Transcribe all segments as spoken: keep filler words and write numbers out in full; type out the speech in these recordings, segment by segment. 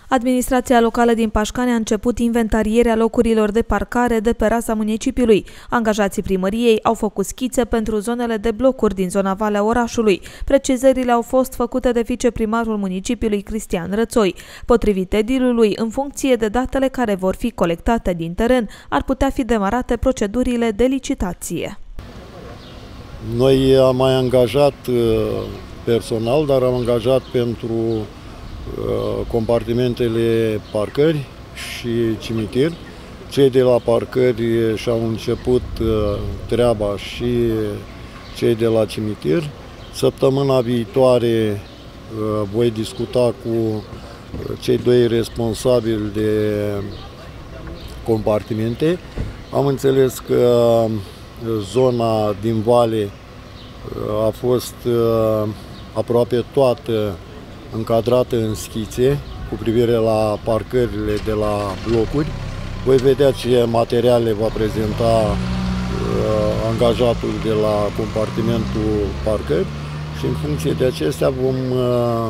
Administrația locală din Pașcani a început inventarierea locurilor de parcare de pe rasa municipiului. Angajații primăriei au făcut schițe pentru zonele de blocuri din zona Valea orașului. Precizările au fost făcute de viceprimarul municipiului Cristian Rățoi. Potrivit edilului, în funcție de datele care vor fi colectate din teren, ar putea fi demarate procedurile de licitație. Noi am mai angajat personal, dar am angajat pentru compartimentele parcări și cimitir. Cei de la parcări și-au început treaba și cei de la cimitir. Săptămâna viitoare voi discuta cu cei doi responsabili de compartimente. Am înțeles că zona din Vale a fost aproape toată încadrată în schițe cu privire la parcările de la blocuri. Voi vedea ce materiale va prezenta uh, angajatul de la compartimentul parcări și în funcție de acestea vom uh,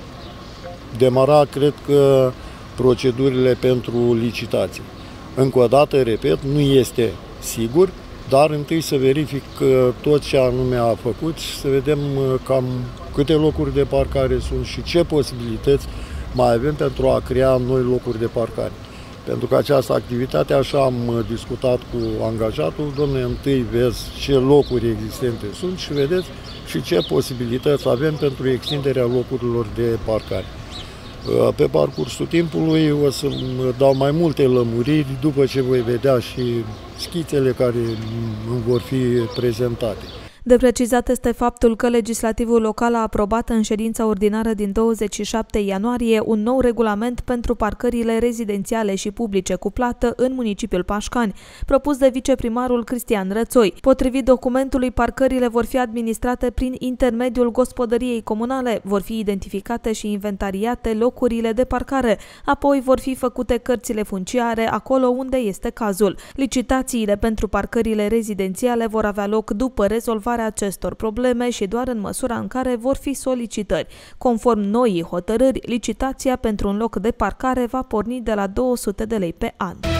demara, cred că, procedurile pentru licitație. Încă o dată, repet, nu este sigur, dar întâi să verific tot ce anume a făcut și să vedem cam câte locuri de parcare sunt și ce posibilități mai avem pentru a crea noi locuri de parcare. Pentru că această activitate, așa am discutat cu angajatul, domnule, întâi vezi ce locuri existente sunt și vedeți și ce posibilități avem pentru extinderea locurilor de parcare. Pe parcursul timpului o să dau mai multe lămuriri după ce voi vedea și schițele care îmi vor fi prezentate. De precizat este faptul că legislativul local a aprobat în ședința ordinară din douăzeci și șapte ianuarie un nou regulament pentru parcările rezidențiale și publice cu plată în municipiul Pașcani, propus de viceprimarul Cristian Rățoi. Potrivit documentului, parcările vor fi administrate prin intermediul gospodăriei comunale, vor fi identificate și inventariate locurile de parcare, apoi vor fi făcute cărțile funciare acolo unde este cazul. Licitațiile pentru parcările rezidențiale vor avea loc după rezolvarea acestor probleme și doar în măsura în care vor fi solicitări. Conform noii hotărâri, licitația pentru un loc de parcare va porni de la două sute de lei pe an.